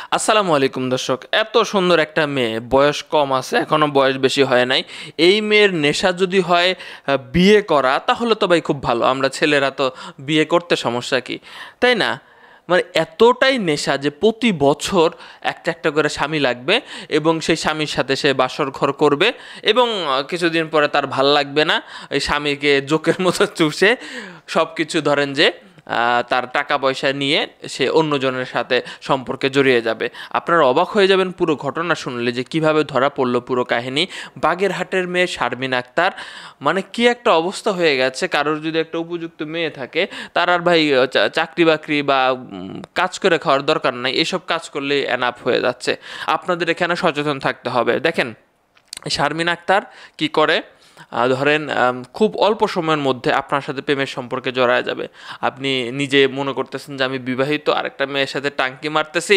আসসালামু আলাইকুম দর্শক, এত সুন্দর একটা মেয়ে, বয়স কম আছে, এখনো বয়স বেশি হয় নাই। এই মেয়ের নেশা যদি হয় বিয়ে করা, তাহলে তো ভাই খুব ভালো। আমরা ছেলেরা তো বিয়ে করতে সমস্যা কি, তাই না? মানে এতটাই নেশা যে প্রতি বছর একটা একটা করে স্বামী লাগবে, এবং সেই স্বামীর সাথে সে বাসর ঘর করবে, এবং কিছুদিন পরে তার ভাল লাগবে না, ওই স্বামীকে জোকের মতো চুষে সব কিছু ধরেন যে তার টাকা পয়সা নিয়ে সে অন্যজনের সাথে সম্পর্কে জড়িয়ে যাবে। আপনারা অবাক হয়ে যাবেন পুরো ঘটনা শুনলে, যে কিভাবে ধরা পড়লো পুরো কাহিনী। বাগেরহাটের মেয়ে শারমিন আক্তার, মানে কি একটা অবস্থা হয়ে গেছে। কারোর যদি একটা উপযুক্ত মেয়ে থাকে, তার আর ভাই চাকরি বাকরি বা কাজ করে খাওয়ার দরকার নাই, এসব কাজ করলে এনাফ হয়ে যাচ্ছে। আপনাদের এখানে সচেতন থাকতে হবে। দেখেন শারমিন আক্তার কি করে, ধরেন খুব অল্প সময়ের মধ্যে আপনার সাথে প্রেমের সম্পর্কে জড়ায় যাবে। আপনি নিজে মনে করতেছেন যে আমি বিবাহিত, আরেকটা মেয়ের সাথে টাঙ্কি মারতেছি,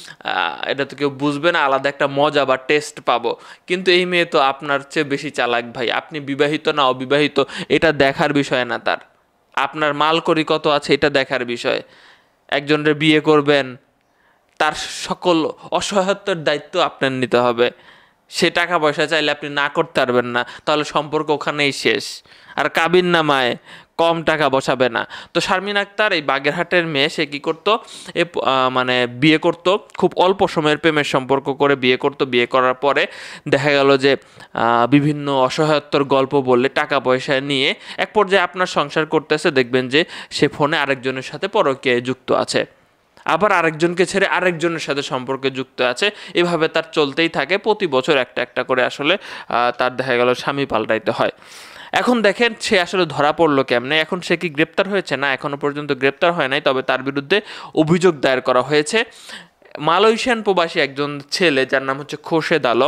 এটা তো কেউ বুঝবে না, আলাদা একটা মজা বা টেস্ট পাবো। কিন্তু এই মেয়ে তো আপনার চেয়ে বেশি চালাক ভাই। আপনি বিবাহিত না অবিবাহিত এটা দেখার বিষয় না তার, আপনার মালকড়ি কত আছে এটা দেখার বিষয়। একজনের বিয়ে করবেন, তার সকল অসহায়ত্বের দায়িত্ব আপনার নিতে হবে। সে টাকা পয়সা চাইলে আপনি না করতে পারবেন না, তাহলে সম্পর্ক ওখানেই শেষ। আর কাবিন নামায় কম টাকা বসাবে না। তো শারমিন আক্তার, এই বাগেরহাটের মেয়ে, সে কী করতো, মানে বিয়ে করতো, খুব অল্প সময়ের প্রেমের সম্পর্ক করে বিয়ে করতো। বিয়ে করার পরে দেখা গেল যে বিভিন্ন অসহায়ত্বর গল্প বললে টাকা পয়সা নিয়ে এক পর্যায়ে আপনার সংসার করতেছে, দেখবেন যে সে ফোনে আরেকজনের সাথে পরকীয়ায় যুক্ত আছে, আবার আরেকজনকে ছেড়ে আরেকজনের সাথে সম্পর্কে যুক্ত আছে। এভাবে তার চলতেই থাকে, প্রতি বছর একটা একটা করে আসলে তার দেখা গেল স্বামী পাল্টাইতে হয়। এখন দেখেন সে আসলে ধরা পড়লো কেমনে। এখন সে কি গ্রেপ্তার হয়েছে? না, এখনো পর্যন্ত গ্রেপ্তার হয় নাই, তবে তার বিরুদ্ধে অভিযোগ দায়ের করা হয়েছে। মালয়েশিয়ান প্রবাসী একজন ছেলে, যার নাম হচ্ছে খোরশেদ আলম।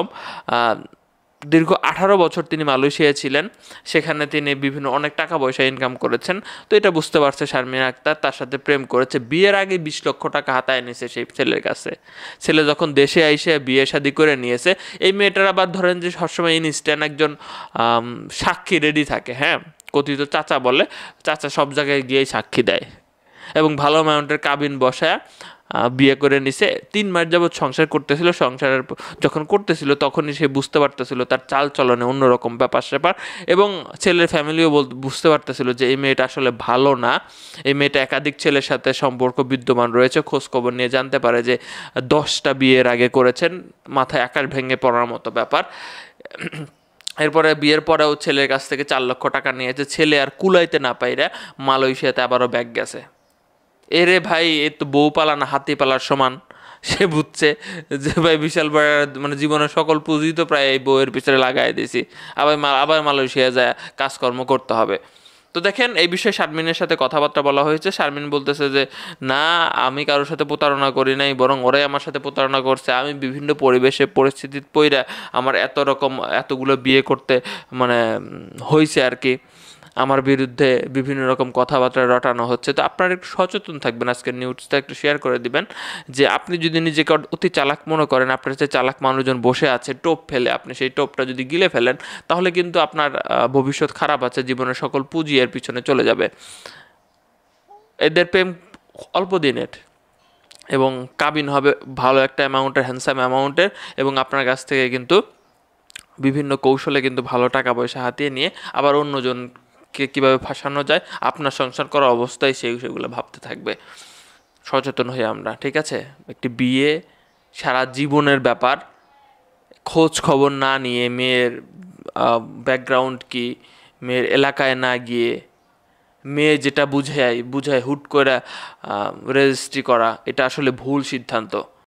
দীর্ঘ 18 বছর তিনি মালয়েশিয়ায় ছিলেন, সেখানে তিনি বিভিন্ন অনেক টাকা পয়সা ইনকাম করেছেন। তো এটা বুঝতে পারছে শারমিন আক্তার, তার সাথে প্রেম করেছে। বিয়ের আগে 20 লক্ষ টাকা হাতায় নিয়েছে সেই ছেলের কাছে। ছেলে যখন দেশে আইসে বিয়ে শাদী করে নিয়েছে, এই মেয়েটার আবার ধরেন যে সবসময় ইনস্ট্যান্ট একজন সাক্ষী রেডি থাকে, হ্যাঁ, কথিত চাচা বলে, চাচা সব জায়গায় গিয়েই সাক্ষী দেয়, এবং ভালো অ্যামাউন্টের কাবিন বসায় বিয়ে করে নিছে। 3 মাস যাবৎ সংসার করতেছিল। সংসারের যখন করতেছিল তখনই সে বুঝতে পারতেছিল তার চাল চলনে অন্যরকম ব্যাপার স্যাপার, এবং ছেলের ফ্যামিলিও বুঝতে পারতেছিল যে এই মেয়েটা আসলে ভালো না। এই মেয়েটা একাধিক ছেলের সাথে সম্পর্ক বিদ্যমান রয়েছে। খোঁজখবর নিয়ে জানতে পারে যে 10টা বিয়ের আগে করেছেন। মাথায় আকাশ ভেঙে পড়ার মতো ব্যাপার। এরপরে বিয়ের পরেও ছেলের কাছ থেকে 4 লক্ষ টাকা নিয়েছে। ছেলে আর কুলাইতে না পাইরা মালয়েশিয়াতে আবারও ব্যাক গেছে। এরে ভাই, এ তো বউ পালা না হাতি পালার সমান। সে বুঝছে যে ভাই বিশাল বড়, মানে জীবনের সকল পুঁজি তো প্রায় এই বউয়ের পিছনে লাগাই দিয়েছি, আবার মালয়েশিয়া যায় কাজকর্ম করতে হবে। তো দেখেন এই বিষয়ে শারমিনের সাথে কথাবার্তা বলা হয়েছে। শারমিন বলতেছে যে না, আমি কারোর সাথে প্রতারণা করি নাই, বরং ওরাই আমার সাথে প্রতারণা করছে। আমি বিভিন্ন পরিবেশে পরিস্থিতির পইরা আমার এতগুলো বিয়ে করতে মানে হয়েছে আর কি। আমার বিরুদ্ধে বিভিন্ন রকম কথাবার্তা রটানো হচ্ছে। তো আপনারা একটু সচেতন থাকবেন, আজকের নিউজটা একটু শেয়ার করে দিবেন, যে আপনি যদি নিজেকে অতি চালাক মনে করেন, আপনার যে চালাক মানুষজন বসে আছে টোপ ফেলে, আপনি সেই টোপটা যদি গিলে ফেলেন, তাহলে কিন্তু আপনার ভবিষ্যৎ খারাপ আছে, জীবনের সকল পুঁজি এর পিছনে চলে যাবে। এদের প্রেম অল্প দিনের, এবং কাবিন হবে ভালো একটা অ্যামাউন্টের, হ্যান্ডসাম অ্যামাউন্টের, এবং আপনার কাছ থেকে কিন্তু বিভিন্ন কৌশলে কিন্তু ভালো টাকা পয়সা হাতিয়ে নিয়ে আবার অন্যজনকে কীভাবে ফাঁসানো যায়, আপনার সংসার করা অবস্থায় সেগুলো ভাবতে থাকবে। সচেতন হই আমরা, ঠিক আছে? একটি বিয়ে সারা জীবনের ব্যাপার। খোঁজ খবর না নিয়ে, মেয়ের ব্যাকগ্রাউন্ড কি, মেয়ের এলাকায় না গিয়ে, মেয়ে যেটা বুঝায় হুট করে রেজিস্ট্রি করা, এটা আসলে ভুল সিদ্ধান্ত।